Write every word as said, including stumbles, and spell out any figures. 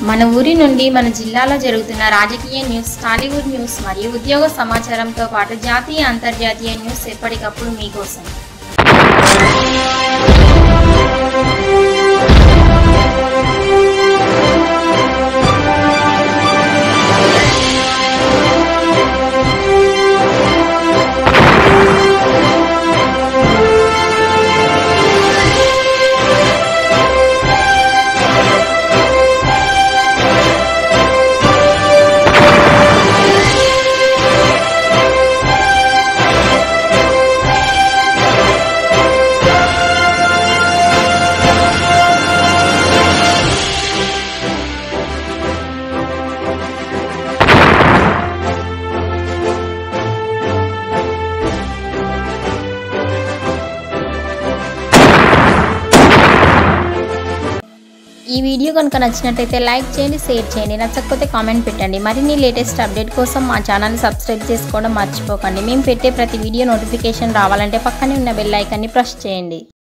మన ఊరి నుండి మన జిల్లాలో జరుగుతున్న రాజకీయ న్యూస్, టాలీవుడ్ న్యూస్ మరియు ఉద్యోగ సమాచారంతో పాటు జాతీయ అంతర్జాతీయ న్యూస్ ఎప్పటికప్పుడు మీకోసం. ఈ వీడియో కనుక నచ్చినట్లయితే లైక్ చేయండి, షేర్ చేయండి, నచ్చకపోతే కామెంట్ పెట్టండి. మరిన్ని లేటెస్ట్ అప్డేట్ కోసం మా ఛానల్ని సబ్స్క్రైబ్ చేసుకోవడం మర్చిపోకండి. మేము పెట్టే ప్రతి వీడియో నోటిఫికేషన్ రావాలంటే పక్కనే ఉన్న బెల్ ఐకాన్ని ప్రెస్ చేయండి.